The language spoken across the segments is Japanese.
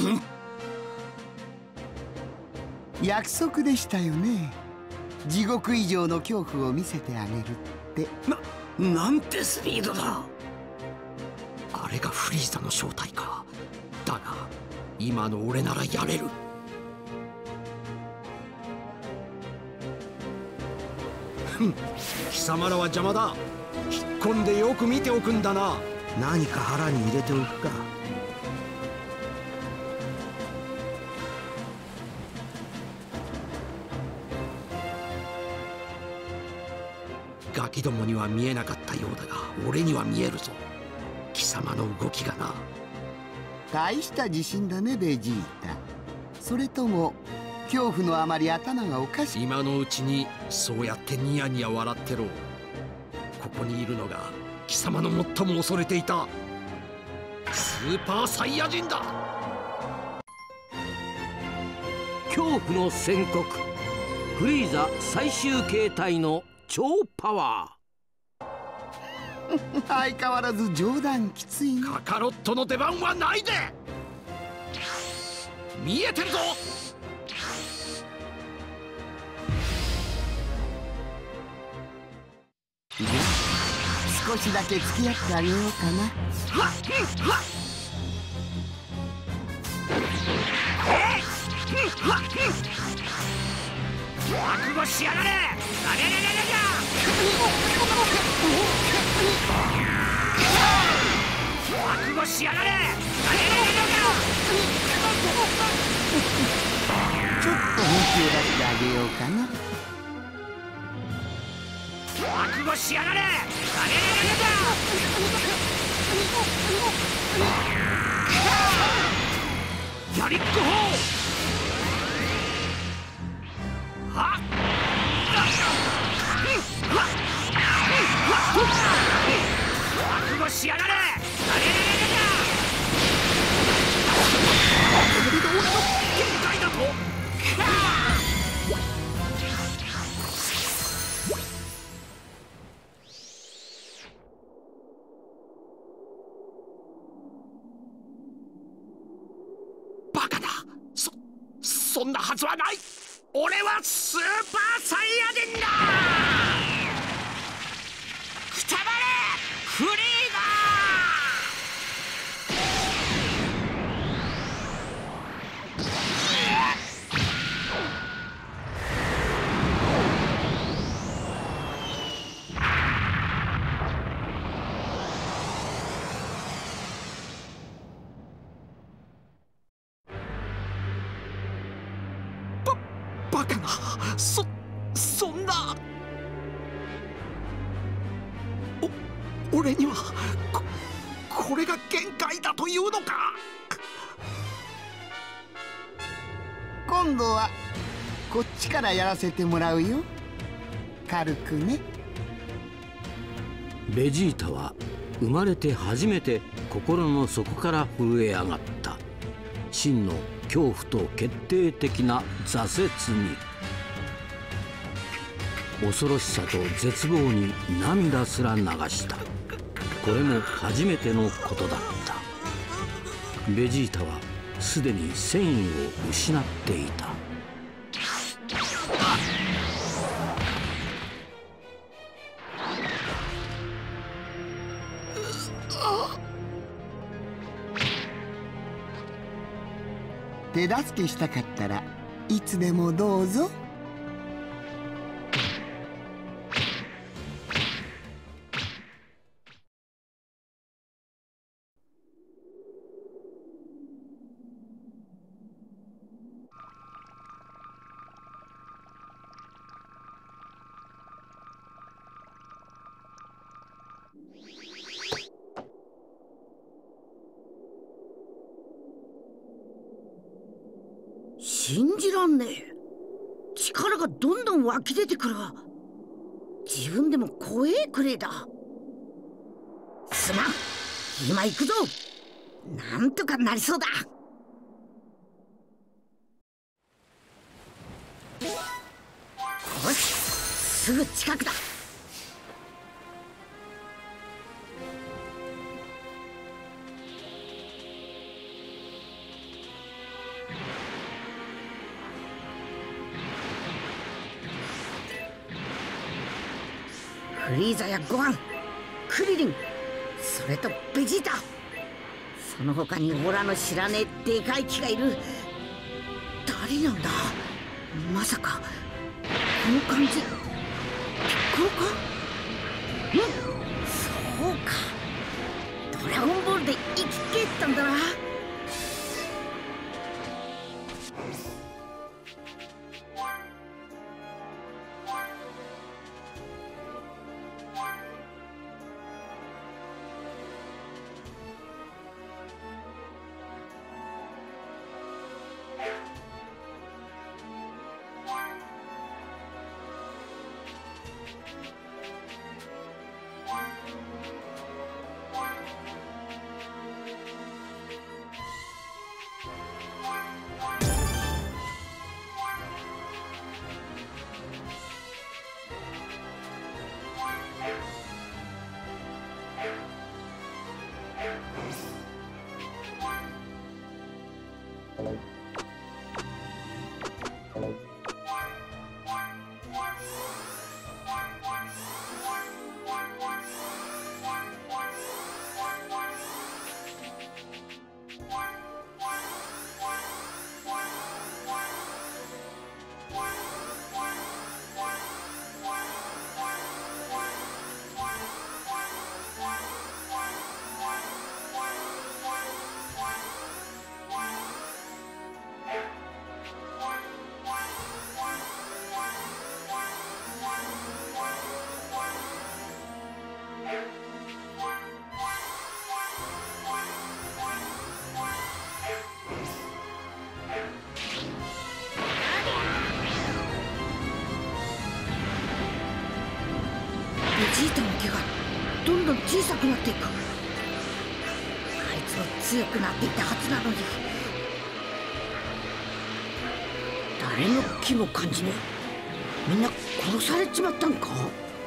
約束でしたよね。地獄以上の恐怖を見せてあげるって。 なんてスピードだ。あれがフリーザの正体か。だが今の俺ならやれる。貴様らは邪魔だ。引っ込んでよく見ておくんだな。 何か腹に入れておくか。 ガキどもには見えなかったようだが俺には見えるぞ。貴様の動きがな。 大した自信だねベジータ。それとも恐怖のあまり頭がおかしい？ 今のうちにそうやってニヤニヤ笑ってろ。ここにいるのが貴様の最も恐れていたスーパーサイヤ人だ。 恐怖の宣告。フリーザ最終形態の超パワー相変わらず冗談きついね。 カカロットの出番はないで。見えてるぞ。 少しだけ付き合ってあげようかな。 覚悟しやがれ。覚悟しやがれ。 ちょっと本気を出してあげようかな。 覚悟しやがれ。やりっこほう。はっ覚悟しやがれ。限界だと。バカだ。そんなはずはない。俺はスーパーサイヤ人だ。くたばれフリーバカな。そんな。俺にはこれが限界だというのか。 今度はこっちからやらせてもらうよ。軽くね。 ベジータは生まれて初めて心の底から震え上がった。真の恐怖と決定的な挫折に、恐ろしさと絶望に涙すら流した。これも初めてのことだった。ベジータはすでに戦意を失っていた。 手助けしたかったらいつでもどうぞ。 信じらんねえ。力がどんどん湧き出てくるわ。自分でも怖えくれえだ。すまん、今行くぞ。なんとかなりそうだ。よし、すぐ近くだ。 フリーザやゴハン、クリリン、それとベジータ、その他にオラの知らねえでかい木がいる。誰なんだ？まさかこの感じピッコロか？そうか、ドラゴンボールで生き返ったんだな。ベジータの毛がどんどん小さくなっていく。あいつも強くなっていったはずなのに、誰の気も感じねえ。みんな殺されちまったんか？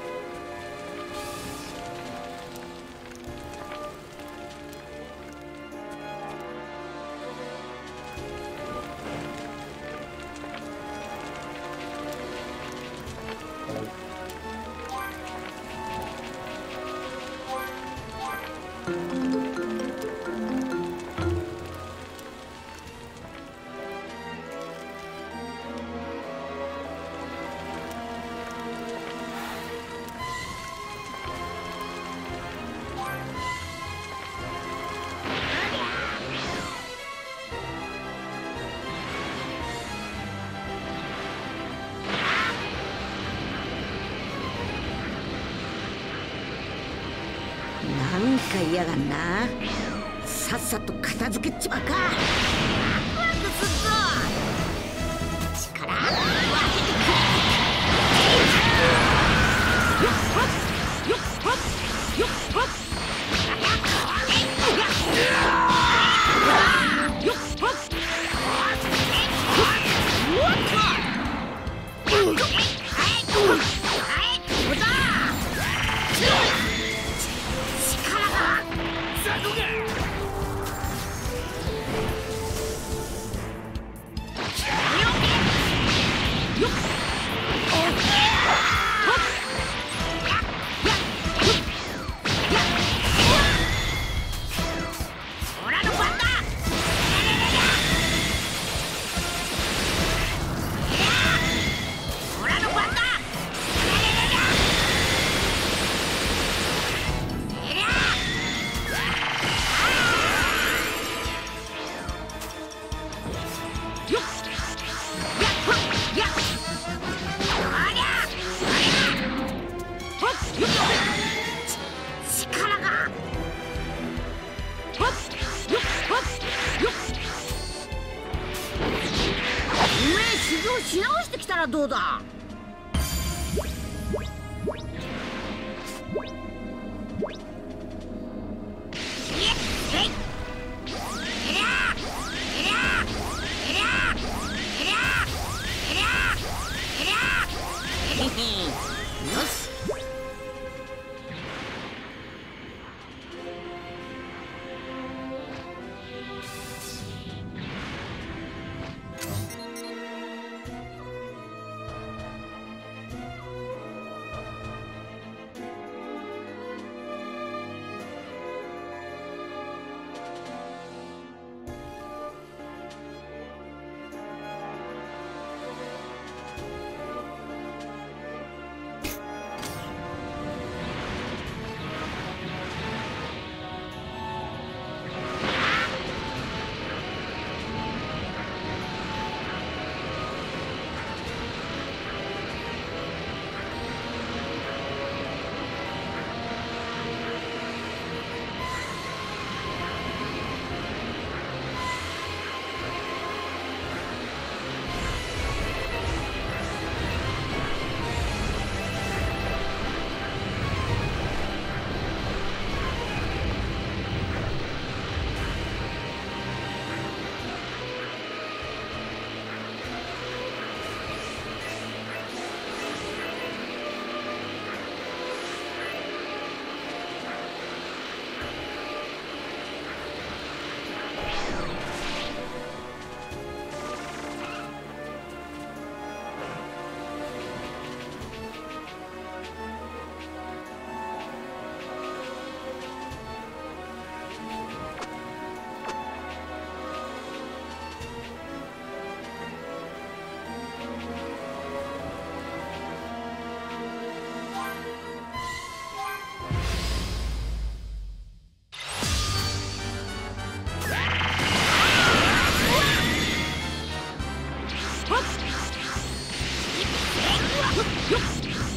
なんか嫌がんな。さっさと片付けちまうか。ワクワクすっぞ。力分けてくれ。よっほっよっほっよっほっよっほっし直してきたらどうだ。よし。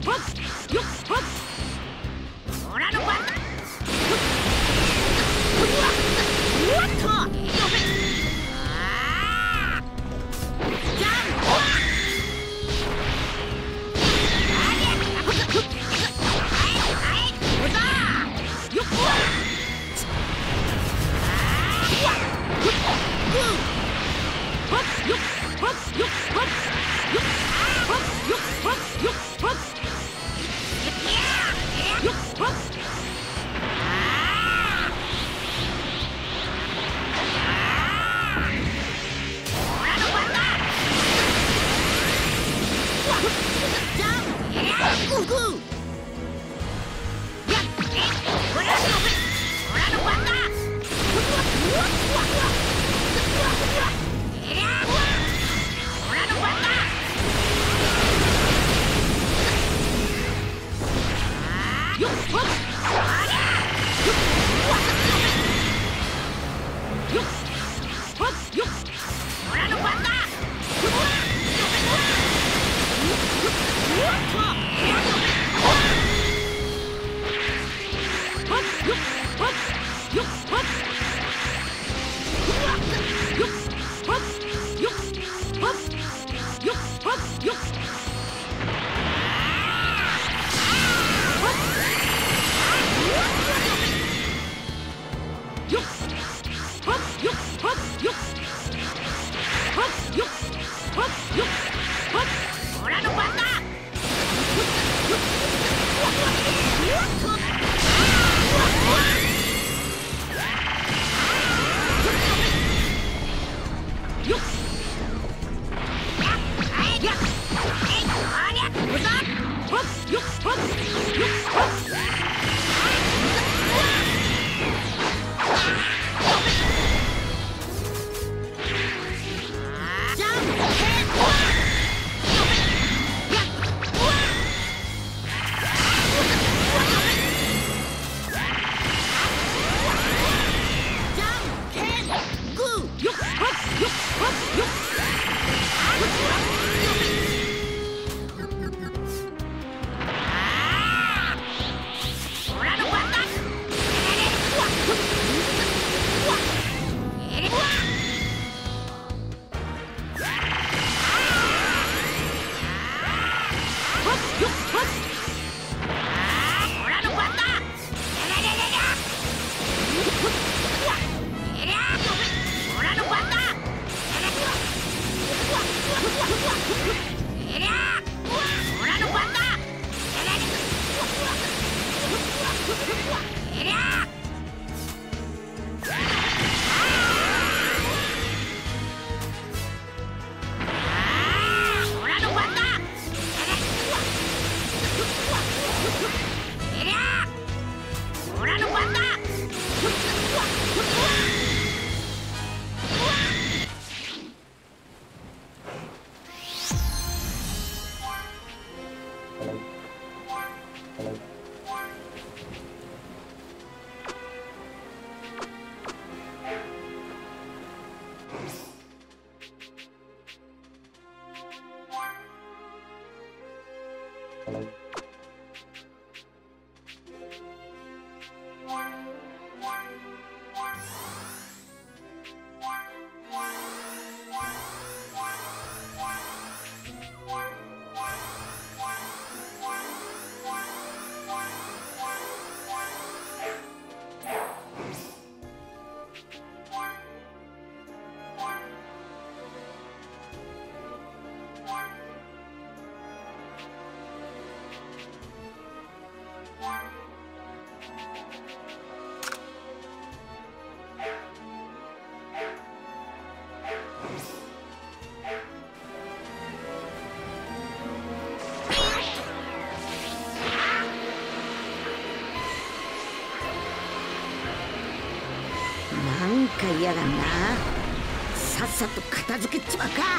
なんか嫌だな。さっさと片付けちまうか。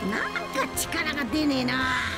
なんか力が出ねえな。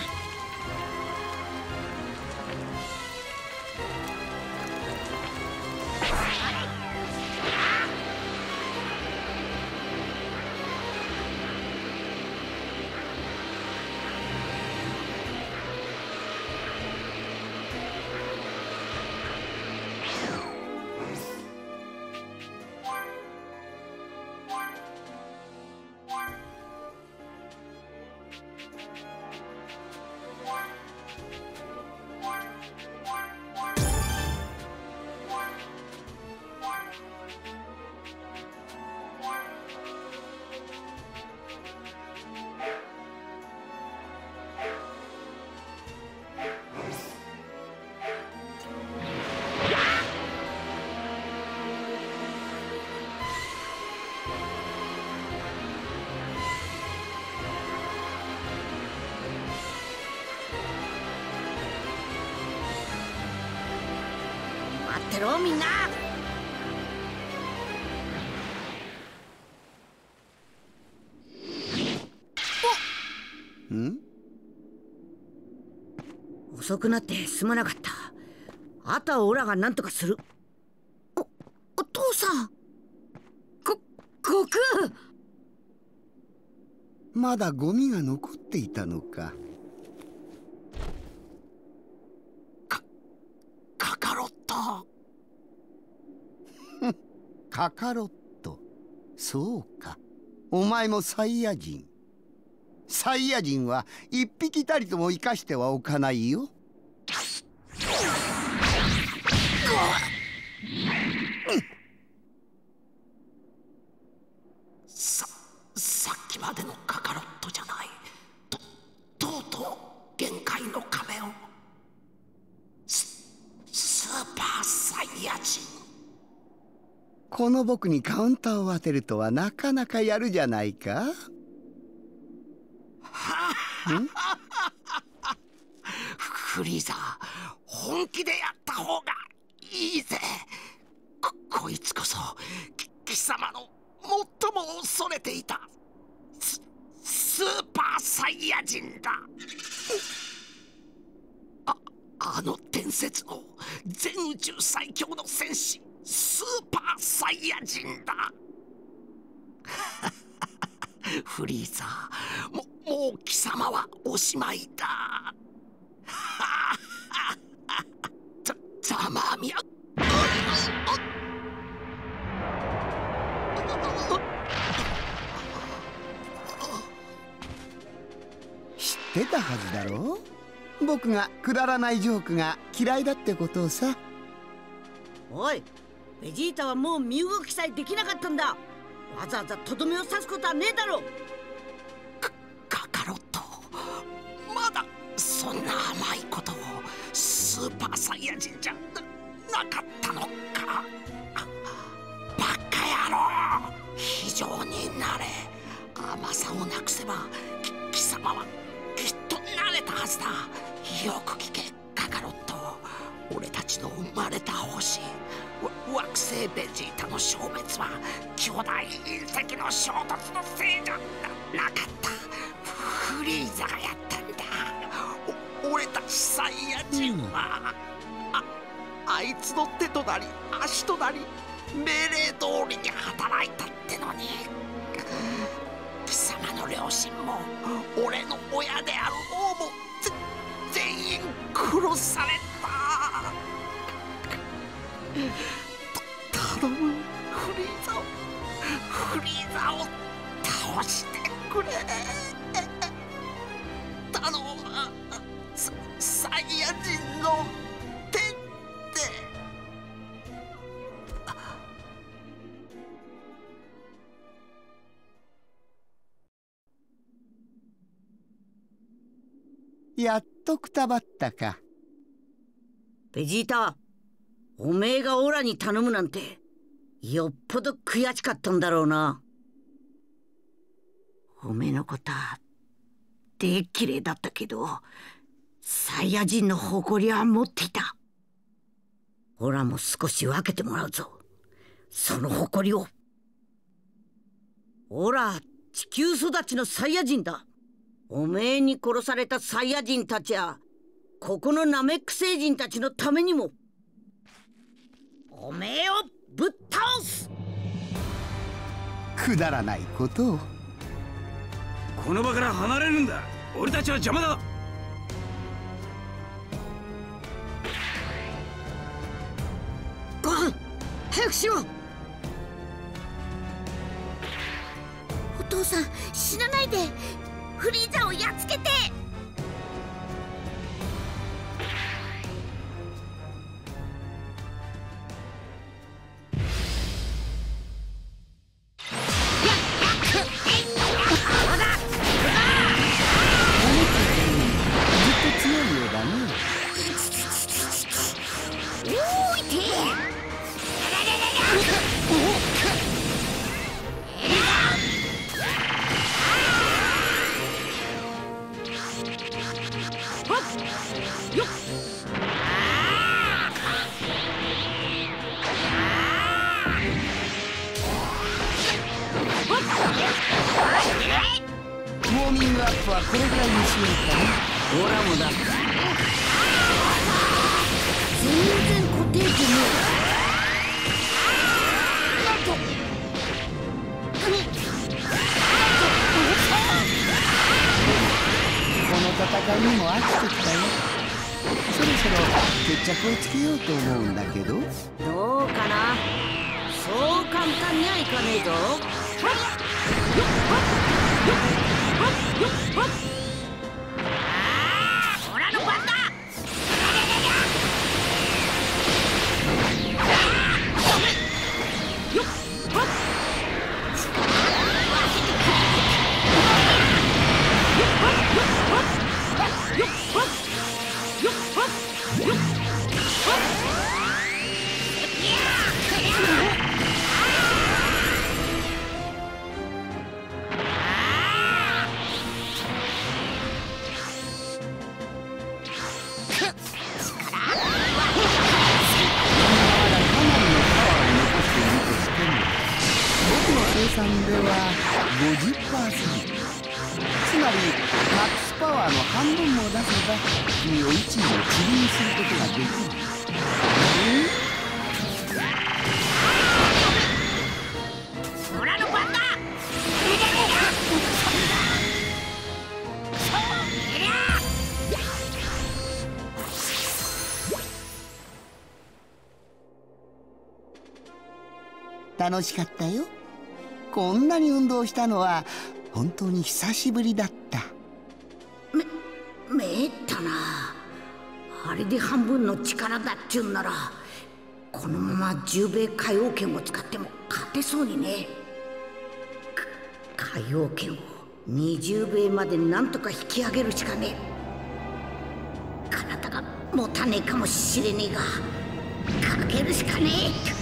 待ってろみんな。遅くなってすまなかった。あとはオラが何とかする。お父さん。悟空。 まだゴミが残っていたのか。 カカロット。 カカロット。そうか、お前もサイヤ人。サイヤ人は一匹たりとも生かしてはおかないよ。 さっきまでのカカロットじゃない。とうとう限界の壁を。スーパーサイヤ人。 この僕にカウンターを当てるとはなかなかやるじゃないか。 フリーザ、本気でやった方がいいぜ。こいつこそ貴様の最も恐れていたスーパーサイヤ人だ。あの伝説の全宇宙最強の戦士スーパーサイヤ人だ。フリーザ、もう貴様はおしまいだ。ざまあみや。 知ってたはずだろう。僕がくだらないジョークが嫌いだってことをさ。 おい、ベジータはもう身動きさえできなかったんだ。わざわざとどめを刺すことはねえだろ。 カカロット、まだそんな甘いことを。スーパーサイヤ人じゃなかったのか。バカ野郎、非常になれ。甘さをなくせば貴様はきっと慣れたはずだ。よく聞けカカロット。俺たちの生まれた星惑星ベジータの消滅は巨大隕石の衝突のせいじゃなかった。フリーザがやったんだ。俺たちサイヤ人は、あいつの手となり足となり命令通りに働いたってのに、貴様の両親も俺の親である王も全員殺された。頼む、フリーザを倒してくれ。頼む、サイヤ人の手で。 やっとくたばったか。 ベジータ、おめえがオラに頼むなんてよっぽど悔しかったんだろうな。おめえのことはでっきれいだったけど、サイヤ人の誇りは持っていた。オラも少し分けてもらうぞ、その誇りを。オラ地球育ちのサイヤ人だ。 おめえに殺されたサイヤ人たちやここのナメック星人たちのためにもおめえをぶっ倒す。 くだらないことを。 この場から離れるんだ。俺たちは邪魔だ。 ご飯早くしろ。 お父さん死なないで。フリーザをやっつけて。 ウォーミングアップはこれぐらいにしようかね。 オラもだ。全然固定機ねこの戦いにも飽きてきたよ。そろそろ決着をつけようと思うんだけど。 どうかな。そう簡単にはいかねえぞ。 オラの番だ。 計算では 50%。 つまりマックスパワーの半分も出せば君を宇宙の塵にすることができる。 オラの番だ。 楽しかったよ。こんなに運動したのは本当に久しぶりだった。 めえったな。あれで半分の力だっちゅうんならこのまま10米海王拳を使っても勝てそうにね。海王拳を20米までなんとか引き上げるしかねえ。体が持たねえかもしれねえがかけるしかねえ。